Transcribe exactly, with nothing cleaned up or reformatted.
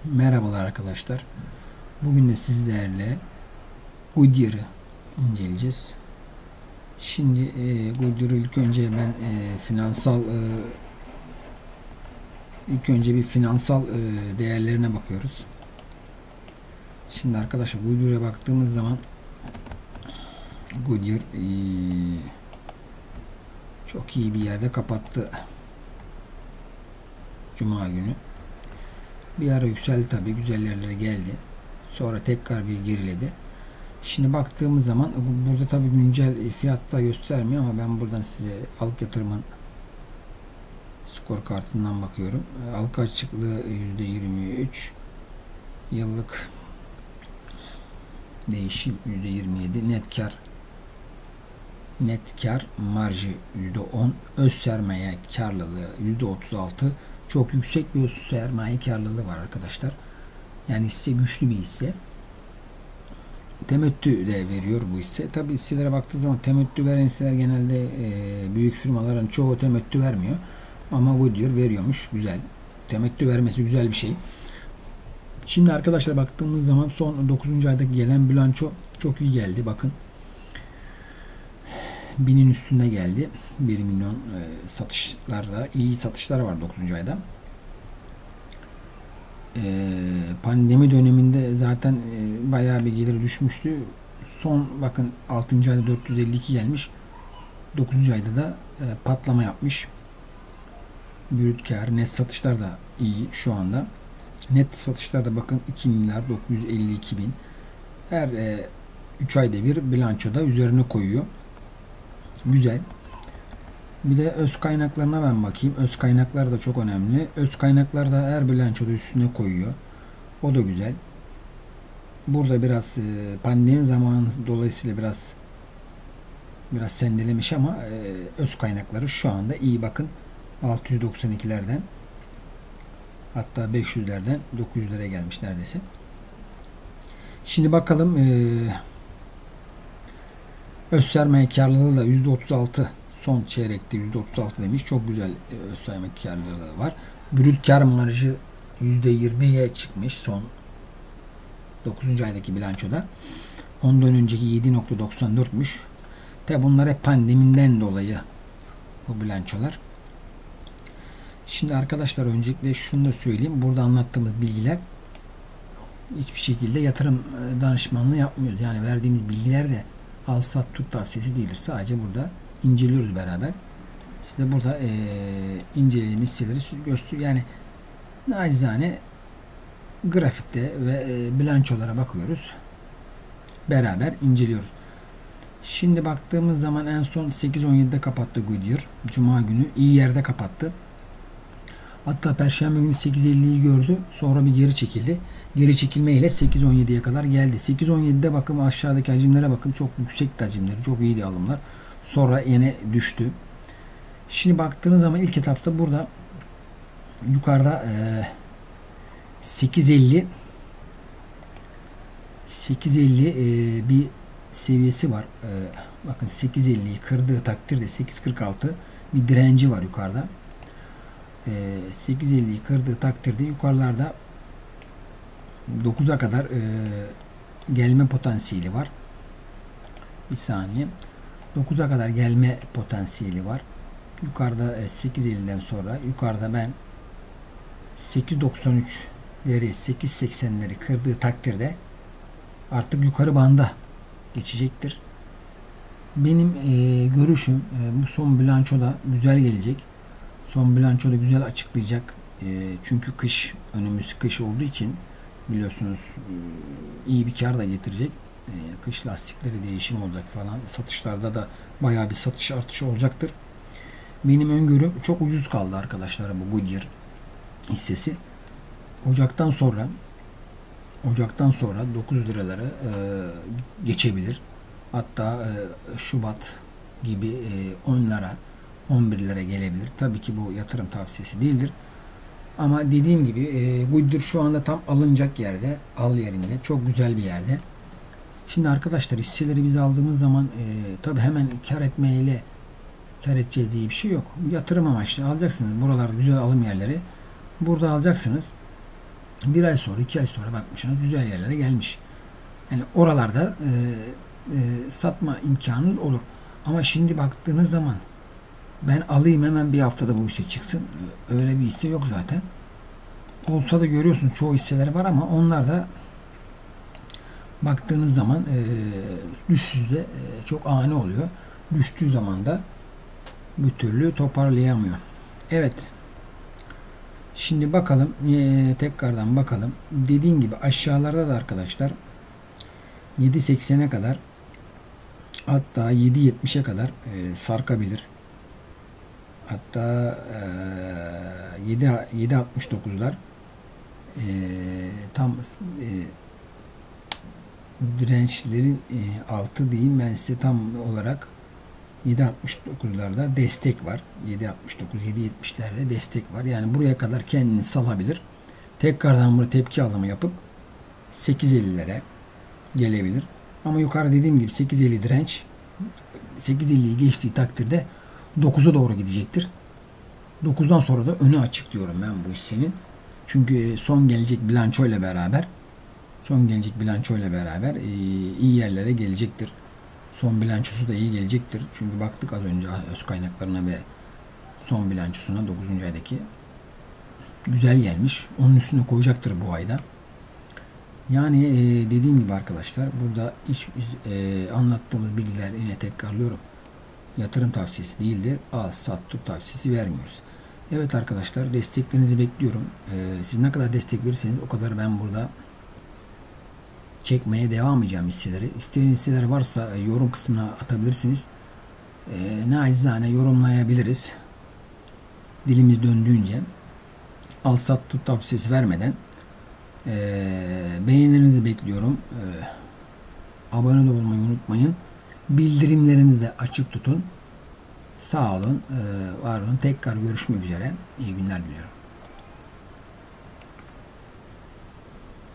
Merhabalar arkadaşlar. Bugün de sizlerle Goodyear'ı inceleyeceğiz. Şimdi e, Goodyear'ı ilk önce ben e, finansal e, ilk önce bir finansal e, değerlerine bakıyoruz. Şimdi arkadaşlar Goodyear'a baktığımız zaman Goodyear e, çok iyi bir yerde kapattı Cuma günü. Bir ara yükseldi tabii, güzel yerlere geldi. Sonra tekrar bir geriledi. Şimdi baktığımız zaman burada tabii güncel fiyatta göstermiyor ama ben buradan size halk yatırımın skor kartından bakıyorum. Halka açıklığı yüzde yirmi üç, yıllık değişim yüzde yirmi yedi, net kar net kar marjı yüzde on, öz sermaye karlılığı yüzde otuz altı. Çok yüksek bir öz sermaye karlılığı var arkadaşlar. Yani hisse güçlü bir hisse. Temettü de veriyor bu hisse. Tabi hisselere baktığı zaman temettü veren hisseler genelde e, büyük firmaların çoğu temettü vermiyor. Ama Goodyear veriyormuş. Güzel. Temettü vermesi güzel bir şey. Şimdi arkadaşlar baktığımız zaman son dokuzuncu aydaki gelen bilanço çok iyi geldi. Bakın. Binin üstünde geldi. bir milyon e, satışlarda iyi satışlar var dokuzuncu ayda. E, pandemi döneminde zaten e, bayağı bir gelir düşmüştü. Son bakın altıncı ayda dört yüz elli iki gelmiş. dokuzuncu ayda da e, patlama yapmış. Brüt kar, net satışlar da iyi şu anda. Net satışlarda bakın iki milyar dokuz yüz elli iki bin. Her e, üç ayda bir bilançoda üzerine koyuyor. Güzel. Bir de öz kaynaklarına ben bakayım. Öz kaynaklar da çok önemli. Öz kaynaklar da her bilançoda üstüne koyuyor. O da güzel. Burada biraz e, pandemi zamanı dolayısıyla biraz biraz sendelemiş ama e, öz kaynakları şu anda iyi. Bakın altı yüz doksan ikilerden hatta beş yüzlerden dokuz yüzlere gelmiş neredeyse. Şimdi bakalım e, öz sermaye karlılığı da yüzde otuz altı, son çeyrekte yüzde otuz altı demiş. Çok güzel e, öz sermaye karlılığı var. Brüt kar marjı yüzde yirmiye çıkmış son dokuzuncu aydaki bilançoda. Ondan önceki yedi nokta doksan dörtmüş. Tabi bunlar hep pandemiden dolayı bu bilançolar. Şimdi arkadaşlar öncelikle şunu da söyleyeyim. Burada anlattığımız bilgiler hiçbir şekilde yatırım danışmanlığı yapmıyoruz. Yani verdiğimiz bilgiler de al sat tut tavsiyesi değildir. Sadece burada inceliyoruz beraber. İşte burada e, incelediğimiz hisseleri gösteriyor. Yani nacizane grafikte ve e, bilançolara bakıyoruz. Beraber inceliyoruz. Şimdi baktığımız zaman en son sekiz on yedide kapattı Goodyear. Cuma günü iyi yerde kapattı. Hatta Perşembe günü sekiz elliyi gördü. Sonra bir geri çekildi. Geri çekilme ile sekiz on yediye kadar geldi. sekiz on yedide bakın aşağıdaki hacimlere bakın. Çok yüksek hacimleri. Çok iyiydi alımlar. Sonra yine düştü. Şimdi baktığınız zaman ilk etapta burada yukarıda e, sekiz elli sekiz elli e, bir seviyesi var. E, bakın sekiz elliyi kırdığı takdirde sekiz kırk altı bir direnci var yukarıda. E, sekiz elliyi kırdığı takdirde yukarılarda dokuza kadar e, gelme potansiyeli var. Bir saniye. dokuza kadar gelme potansiyeli var. Yukarıda e, sekiz elliden sonra yukarıda ben sekiz doksan üçleri sekiz seksenleri kırdığı takdirde artık yukarı banda geçecektir. Benim e, görüşüm e, bu son bilançoda güzel gelecek. Son bilançoda güzel açıklayacak. E, çünkü kış, önümüz kış olduğu için biliyorsunuz e, iyi bir kar da getirecek. E, kış lastikleri değişim olacak falan. Satışlarda da bayağı bir satış artışı olacaktır. Benim öngörüm çok ucuz kaldı arkadaşlar bu Goodyear hissesi. Ocaktan sonra Ocaktan sonra dokuz liraları e, geçebilir. Hatta e, Şubat gibi e, on lira on bir lira gelebilir. Tabii ki bu yatırım tavsiyesi değildir. Ama dediğim gibi e, Goodyear şu anda tam alınacak yerde, al yerinde, çok güzel bir yerde. Şimdi arkadaşlar hisseleri biz aldığımız zaman e, tabii hemen kar etmeyle kar edeceğiz diye bir şey yok. Bu yatırım amaçlı alacaksınız. Buralarda güzel alım yerleri. Burada alacaksınız. Bir ay sonra, iki ay sonra bakmışsınız güzel yerlere gelmiş. Yani oralarda e, e, satma imkanınız olur. Ama şimdi baktığınız zaman ben alayım hemen bir haftada bu hisse çıksın. Öyle bir hisse yok zaten. Olsa da görüyorsunuz çoğu hisseleri var ama onlar da baktığınız zaman e, düşüşde e, çok ani oluyor. Düştüğü zaman da bir türlü toparlayamıyor. Evet. Şimdi bakalım. E, tekrardan bakalım. Dediğim gibi aşağılarda da arkadaşlar yedi seksene kadar, hatta yedi yetmişe kadar e, sarkabilir. Hatta e, yedi altmış dokuzlar e, tam e, dirençlerin e, altı diyeyim ben size tam olarak. Yedi altmış dokuzlarda destek var. yedi altmış dokuz yedi yetmişlerde destek var. Yani buraya kadar kendini salabilir. Tekrardan burada tepki alımı yapıp sekiz ellilere gelebilir. Ama yukarı dediğim gibi sekiz elli direnç, sekiz elliyi geçtiği takdirde dokuza doğru gidecektir. dokuzdan sonra da önü açık diyorum ben bu hissenin. Çünkü son gelecek bilanço ile beraber son gelecek bilanço ile beraber iyi yerlere gelecektir. Son bilançosu da iyi gelecektir. Çünkü baktık az önce öz kaynaklarına ve son bilançosuna dokuzuncu aydaki güzel gelmiş. Onun üstüne koyacaktır bu ayda. Yani e, dediğim gibi arkadaşlar burada hiç biz e, anlattığımız bilgiler yine tekrarlıyorum. Yatırım tavsiyesi değildir. Al, sat, tut tavsiyesi vermiyoruz. Evet arkadaşlar desteklerinizi bekliyorum. E, siz ne kadar destek verirseniz o kadar ben burada çekmeye devam edeceğim hisseleri. İsteyen hisseler varsa yorum kısmına atabilirsiniz. E, nacizane yorumlayabiliriz. Dilimiz döndüğünce al sat tut tavsiyesi vermeden e, beğenilerinizi bekliyorum. E, abone de olmayı unutmayın. Bildirimlerinizi de açık tutun. Sağ olun, e, var olun. Tekrar görüşmek üzere. İyi günler diliyorum.